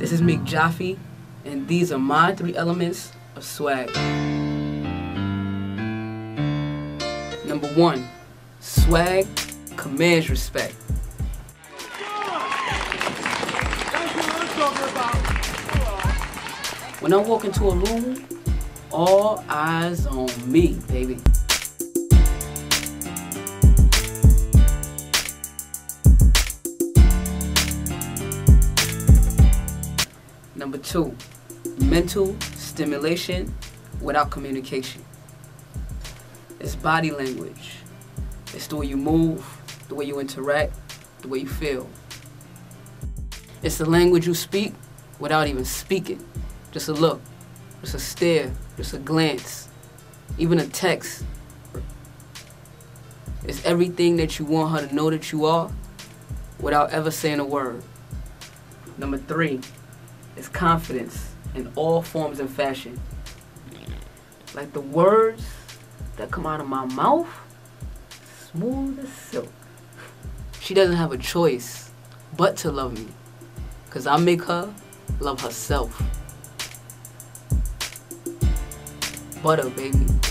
This is Meek Jaffe, and these are my 3 elements of swag. Number 1, swag commands respect. When I walk into a room, all eyes on me, baby. Number 2, mental stimulation without communication. It's body language. It's the way you move, the way you interact, the way you feel. It's the language you speak without even speaking. Just a look, just a stare, just a glance, even a text. It's everything that you want her to know that you are without ever saying a word. Number 3, is confidence in all forms and fashion. Like the words that come out of my mouth, smooth as silk. She doesn't have a choice but to love me, because I make her love herself. Butter, baby.